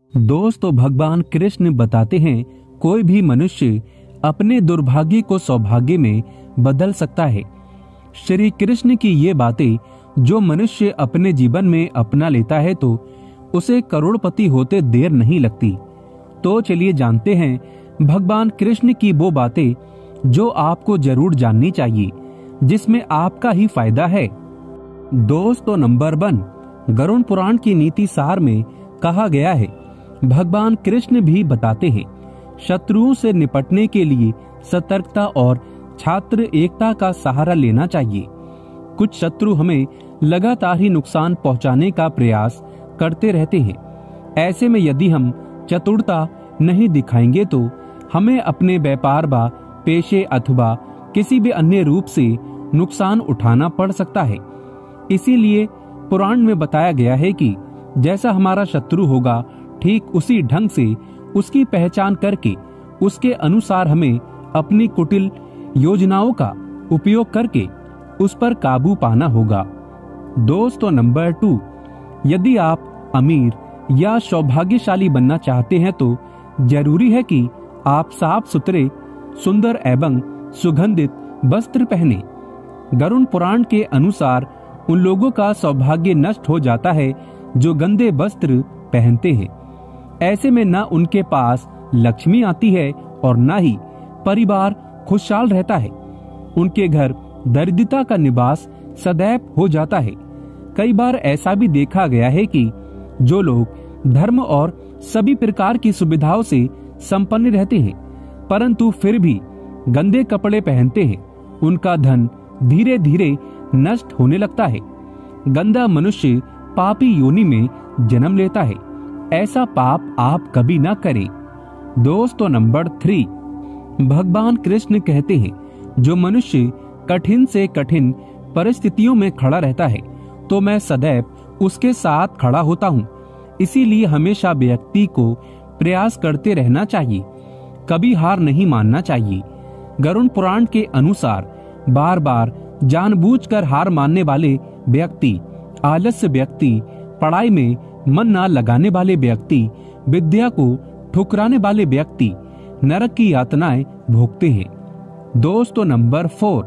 दोस्तों, भगवान कृष्ण बताते हैं कोई भी मनुष्य अपने दुर्भाग्य को सौभाग्य में बदल सकता है। श्री कृष्ण की ये बातें जो मनुष्य अपने जीवन में अपना लेता है तो उसे करोड़पति होते देर नहीं लगती। तो चलिए जानते हैं भगवान कृष्ण की वो बातें जो आपको जरूर जाननी चाहिए, जिसमें आपका ही फायदा है। दोस्तों, नंबर 1, गरुड़ पुराण की नीति सार में कहा गया है, भगवान कृष्ण भी बताते हैं, शत्रुओं से निपटने के लिए सतर्कता और छात्र एकता का सहारा लेना चाहिए। कुछ शत्रु हमें लगातार ही नुकसान पहुंचाने का प्रयास करते रहते हैं। ऐसे में यदि हम चतुरता नहीं दिखाएंगे तो हमें अपने व्यापार व पेशे अथवा किसी भी अन्य रूप से नुकसान उठाना पड़ सकता है। इसीलिए पुराण में बताया गया है कि जैसा हमारा शत्रु होगा, ठीक उसी ढंग से उसकी पहचान करके उसके अनुसार हमें अपनी कुटिल योजनाओं का उपयोग करके उस पर काबू पाना होगा। दोस्तों, नंबर 2, यदि आप अमीर या सौभाग्यशाली बनना चाहते हैं तो जरूरी है कि आप साफ सुथरे, सुंदर एवं सुगंधित वस्त्र पहने। गरुड़ पुराण के अनुसार उन लोगों का सौभाग्य नष्ट हो जाता है जो गंदे वस्त्र पहनते हैं। ऐसे में न उनके पास लक्ष्मी आती है और न ही परिवार खुशहाल रहता है। उनके घर दरिद्रता का निवास सदैव हो जाता है। कई बार ऐसा भी देखा गया है कि जो लोग धर्म और सभी प्रकार की सुविधाओं से संपन्न रहते हैं परंतु फिर भी गंदे कपड़े पहनते हैं, उनका धन धीरे धीरे नष्ट होने लगता है। गंदा मनुष्य पापी योनि में जन्म लेता है। ऐसा पाप आप कभी ना करें। दोस्तों, नंबर 3, भगवान कृष्ण कहते हैं, जो मनुष्य कठिन से कठिन परिस्थितियों में खड़ा रहता है तो मैं सदैव उसके साथ खड़ा होता हूँ। इसीलिए हमेशा व्यक्ति को प्रयास करते रहना चाहिए, कभी हार नहीं मानना चाहिए। गरुड़ पुराण के अनुसार बार बार जानबूझकर हार मानने वाले व्यक्ति, आलस्य व्यक्ति, पढ़ाई में मन न लगाने वाले व्यक्ति, विद्या को ठुकराने वाले व्यक्ति नरक की यातनाएं भोगते हैं। दोस्तों, नंबर 4,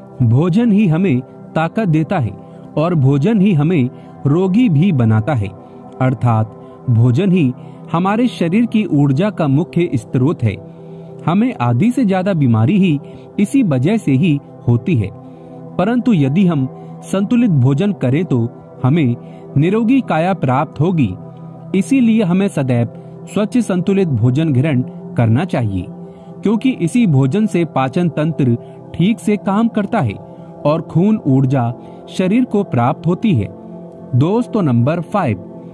भोजन ही हमें ताकत देता है और भोजन ही हमें रोगी भी बनाता है। अर्थात भोजन ही हमारे शरीर की ऊर्जा का मुख्य स्रोत है। हमें आधी से ज्यादा बीमारी ही इसी वजह से ही होती है। परंतु यदि हम संतुलित भोजन करें तो हमें निरोगी काया प्राप्त होगी। इसीलिए हमें सदैव स्वच्छ संतुलित भोजन ग्रहण करना चाहिए, क्योंकि इसी भोजन से पाचन तंत्र ठीक से काम करता है और खून ऊर्जा शरीर को प्राप्त होती है। दोस्तों, नंबर 5,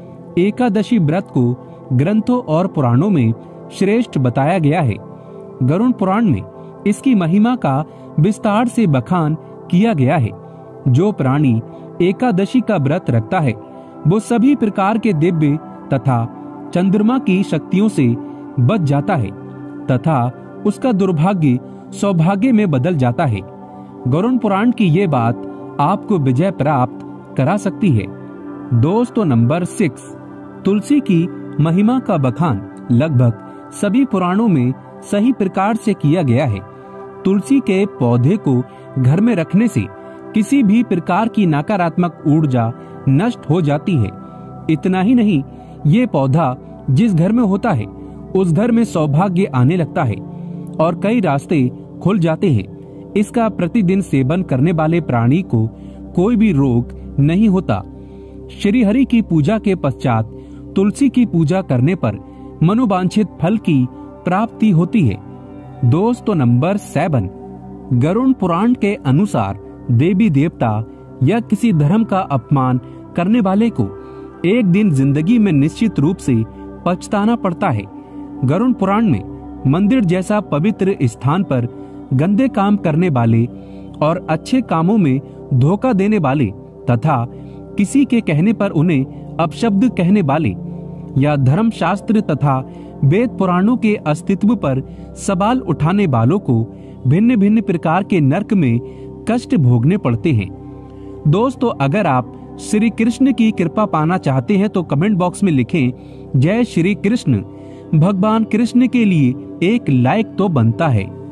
एकादशी व्रत को ग्रंथों और पुराणों में श्रेष्ठ बताया गया है। गरुड़ पुराण में इसकी महिमा का विस्तार से बखान किया गया है। जो प्राणी एकादशी का व्रत रखता है वो सभी प्रकार के दिव्य तथा चंद्रमा की शक्तियों से बच जाता है तथा उसका दुर्भाग्य सौभाग्य में बदल जाता है। गरुड़ पुराण की ये बात आपको विजय प्राप्त करा सकती है। दोस्तों, नंबर 6, तुलसी की महिमा का बखान लगभग सभी पुराणों में सही प्रकार से किया गया है। तुलसी के पौधे को घर में रखने से किसी भी प्रकार की नकारात्मक ऊर्जा नष्ट हो जाती है। इतना ही नहीं, ये पौधा जिस घर में होता है उस घर में सौभाग्य आने लगता है और कई रास्ते खुल जाते हैं। इसका प्रतिदिन सेवन करने वाले प्राणी को कोई भी रोग नहीं होता। श्री हरि की पूजा के पश्चात तुलसी की पूजा करने पर मनोवांछित फल की प्राप्ति होती है। दोस्तों, नंबर 7, गरुड़ पुराण के अनुसार देवी देवता या किसी धर्म का अपमान करने वाले को एक दिन जिंदगी में निश्चित रूप से पछताना पड़ता है। गरुड़ पुराण में मंदिर जैसा पवित्र स्थान पर गंदे काम करने वाले और अच्छे कामों में धोखा देने वाले तथा किसी के कहने पर उन्हें अपशब्द कहने वाले या धर्म शास्त्र तथा वेद पुराणों के अस्तित्व पर सवाल उठाने वालों को भिन्न भिन्न प्रकार के नरक में कष्ट भोगने पड़ते हैं। दोस्तों, अगर आप श्री कृष्ण की कृपा पाना चाहते हैं तो कमेंट बॉक्स में लिखें जय श्री कृष्ण। भगवान कृष्ण के लिए एक लाइक तो बनता है।